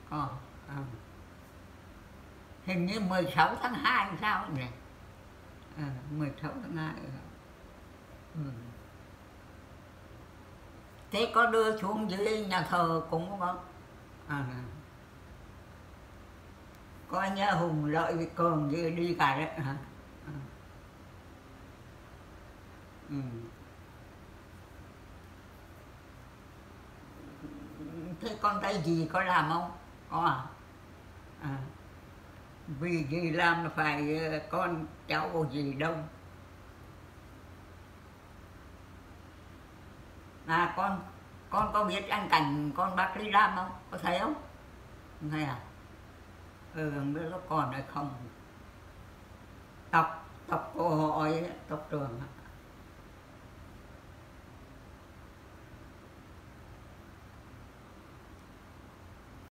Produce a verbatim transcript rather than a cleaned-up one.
Có. À. Hình như mười sáu tháng hai sao nhỉ? À, mười sáu tháng hai. Ừ. Thế có đưa xuống dưới nhà thờ cũng có. À. Có anh Hùng Lợi với Cường đi, đi cả đấy hả? À. Ừ. Thế con tay gì có làm không? Có à? À. Vì gì làm là phải con cháu gì đâu. À con con có biết anh Cảnh con bác Lý Lam không? Có thấy không? Không thấy à? Ừ, không biết có còn hay không. Tóc, tóc cô hỏi, tóc trường.